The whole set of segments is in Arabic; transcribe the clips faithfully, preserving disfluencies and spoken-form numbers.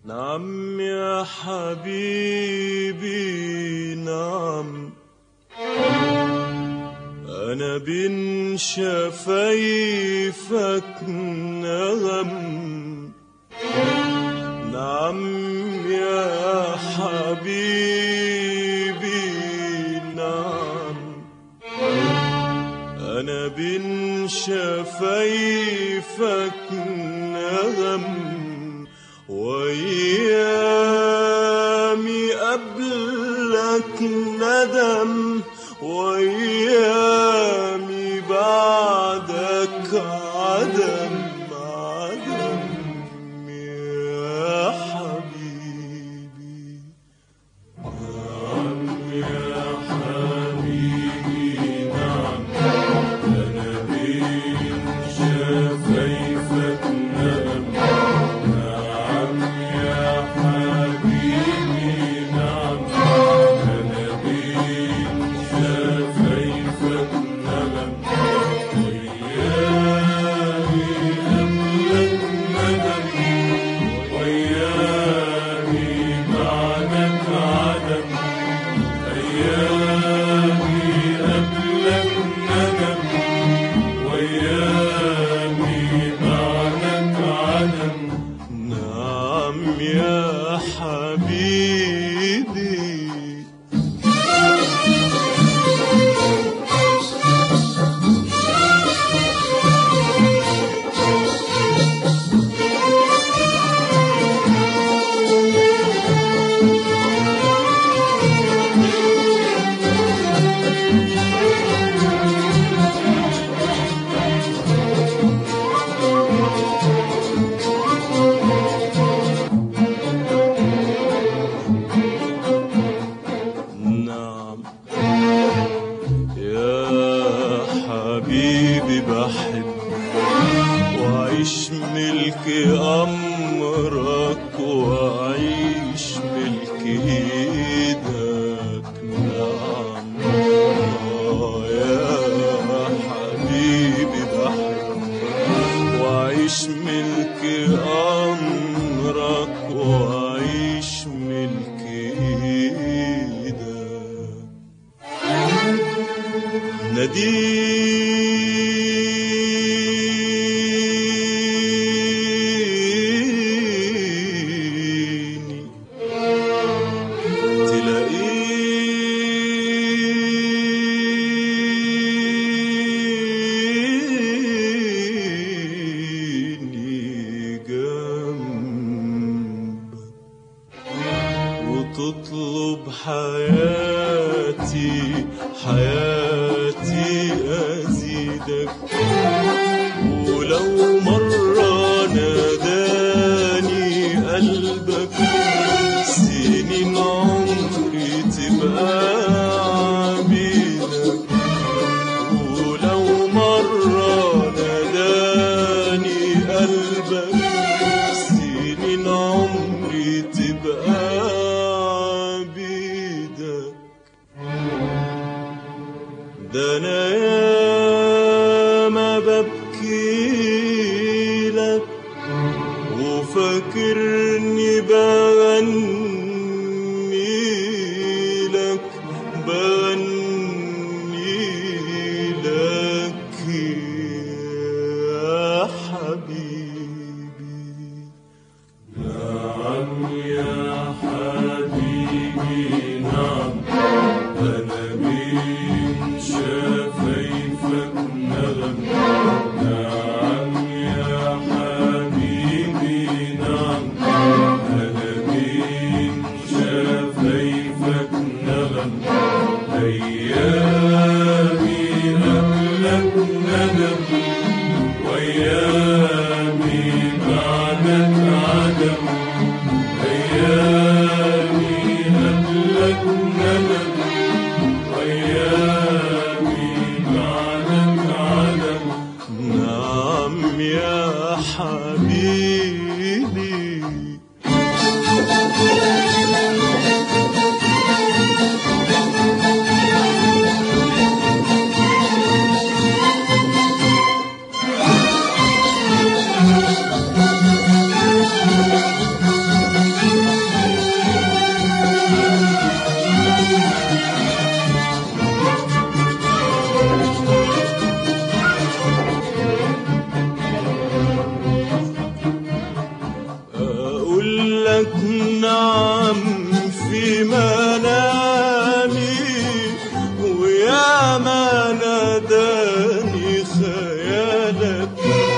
نعم يا حبيبي نعم، أنا بين شفايفك نغم. نعم يا حبيبي نعم، أنا بين شفايفك نغم. وأيامي قبلك ندم، وأيامي بعدك عدم عدم يا حبيبي. نعم يا حبيبي نعم، أنا بين شفايفك نغم. نعم يا حبيبي نعم، أنا بين شفايفك نغم. وأيامي قبلك ندم، وأيامي بعدك عدم. أيامي قبلك ندم، وأيامي بعدك عدم. نعم يا حبيبي. نعم يا حبيبي بحب وأعيش ملك أمرك، وأعيش ملك إيدك. نعم آه يا حبيبي بحب وأعيش ملك أمرك، وأعيش ملك إيدك. ناديني تلاقيني جنبك، وتطلب حياتي حياتي أزيدك. ولو مرة ناداني قلبك، سنين عمري تبقى عبيدك. ولو مرة ناداني قلبك، سنين عمري تبقى عبيدك. ده أنا ياما ببكي لك، وفاكرني بغني لك بغني لك يا حبيبي. نعم يا حبيبي نعم، أنا بين شفايفك نغم. نعم يا حبيبي نعم، أنا بين شفايفك نغم. أيامي قبلك ندم، وأيامي بعدك عدم. أيامي قبلك ندم، وأيامي بعدك عدم. نعم يا حبيبي. لك نعم في منامي، ويا ما ناداني خيالك،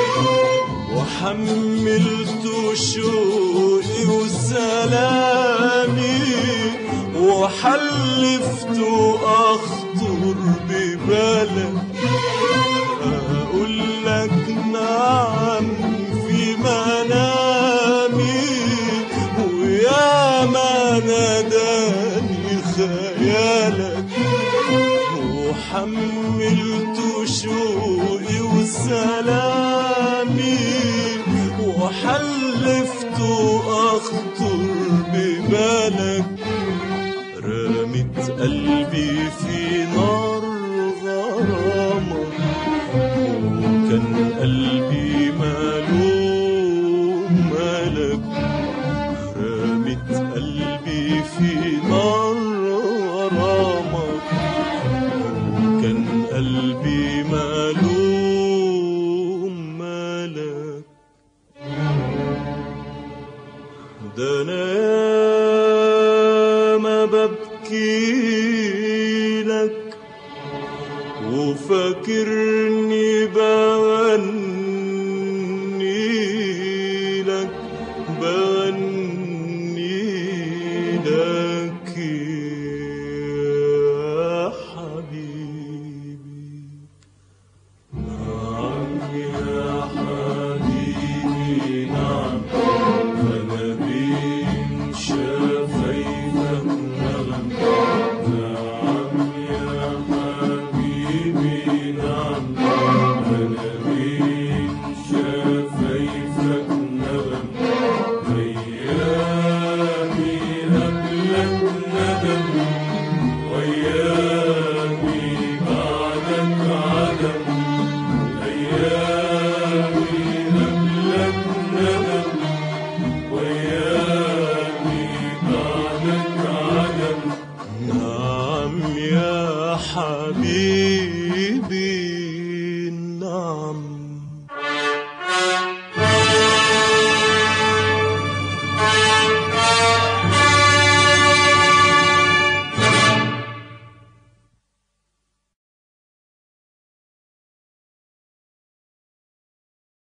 وحملت شوقي وسلامي، وحلفت أخطر ببالك. أقول لك نعم في منامي، ويا ما ناداني خيالك، وحملت شوقي وسلامي، وحلفت أخطر ببالك. رميت قلبي في نار غرامك، وكان قلبي ماله مالك. رميت قلبي في نار غرامك، وكان قلبي ماله مالك. ده أنا ياما ببكي لك، وفاكرني بغني لك بغني